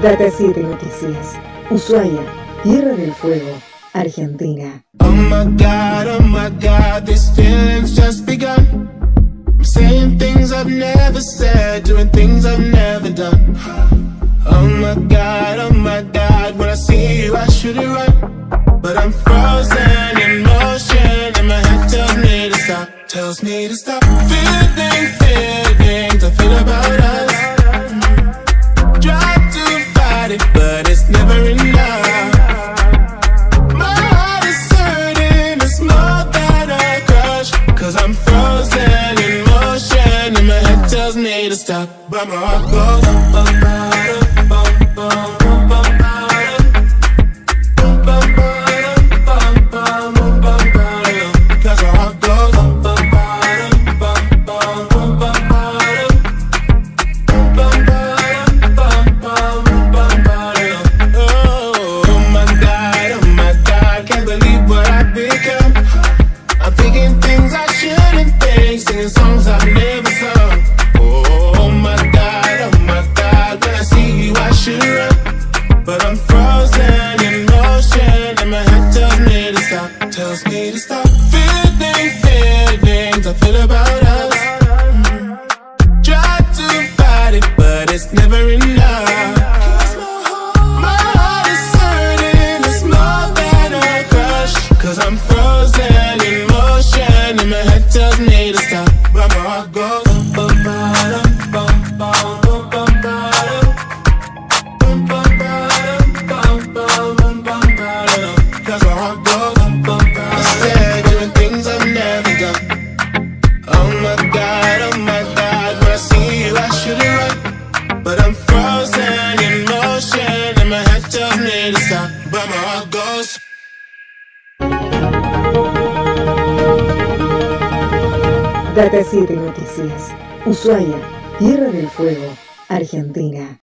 Data 7 Noticias. Ushuaia, Tierra del Fuego, Argentina. Oh my God, these feelings just begun. I'm saying things I've never said, doing things I've never done. Oh my God, when I see you I should it right, but I'm frozen in motion and my head tells me to stop, feelings I feel about us. Try to fight it, but it's never enough. My heart is hurting, it's more than a crush, 'cause I'm frozen in motion and my head tells me to stop, but my heart goes bum, bum, bum, bum, bum, bum, bum. Singing songs I've never sung. Oh my God, when I see you I should run, but I'm frozen in motion and my head tells me to stop, feelings I feel about us. Try to fight it, but it's never enough. My heart is hurting, it's more than a crush, 'cause I'm frozen in motion and my head tells me to stop, but my heart goes bum, bum, bum, bum, bum, bum, bum, bum, bum, bum, bum, bum, bum, 'cause my heart goes bum, bum, bum. I said doing things I've never done. Oh my God, when I see you I should it right, but I'm frozen in motion and my head tells me to stop, but my heart goes. Data 7 Noticias. Ushuaia, Tierra del Fuego, Argentina.